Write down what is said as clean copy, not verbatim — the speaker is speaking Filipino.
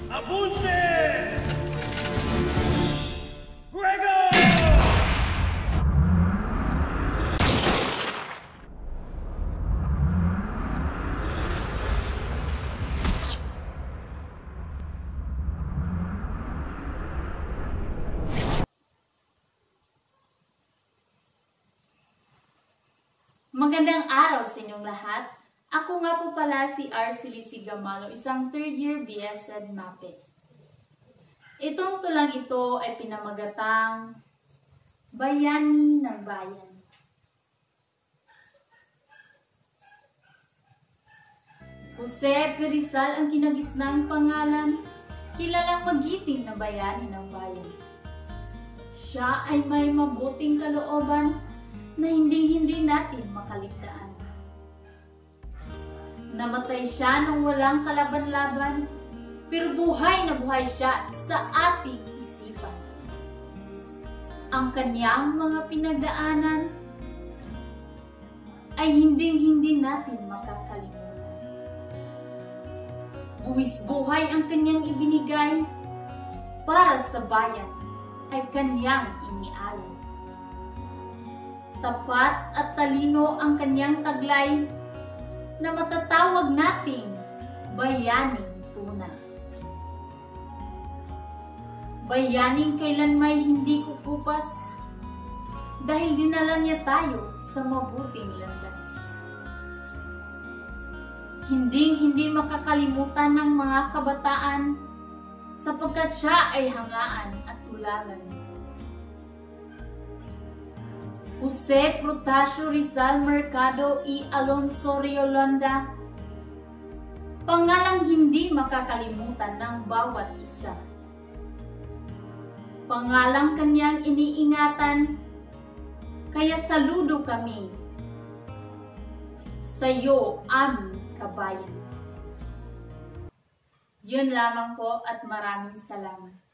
Abunse! Fuego! Magandang araw sa inyong lahat. Ako nga po pala si Arcely Sigamalo, isang 3rd year BSED MAPE. Itong tulang ito ay pinamagatang Bayani ng Bayan. Jose P. Rizal ang kinagisnang pangalan, kilalang magiting na bayani ng bayan. Siya ay may mabuting kalooban na hindi natin makaligtaan. Namatay siya nang walang kalaban-laban, pero buhay na buhay siya sa ating isipan. Ang kanyang mga pinagdaanan ay hindi natin makakalimutan. Buwis buhay ang kanyang ibinigay para sa bayan ay kanyang inialay. Tapat at talino ang kanyang taglay na matatawag nating bayaning tunay. Bayaning kailanmay hindi kukupas dahil dinala niya tayo sa mabuting landas. Hindi makakalimutan ng mga kabataan sapagkat siya ay hangaan at tularan. Jose Plutasio Rizal Mercado y Alonso Riolanda, pangalang hindi makakalimutan ng bawat isa. Pangalang kanyang iniingatan, kaya saludo kami sa iyo, aming kabayan. Yun lamang po at maraming salamat.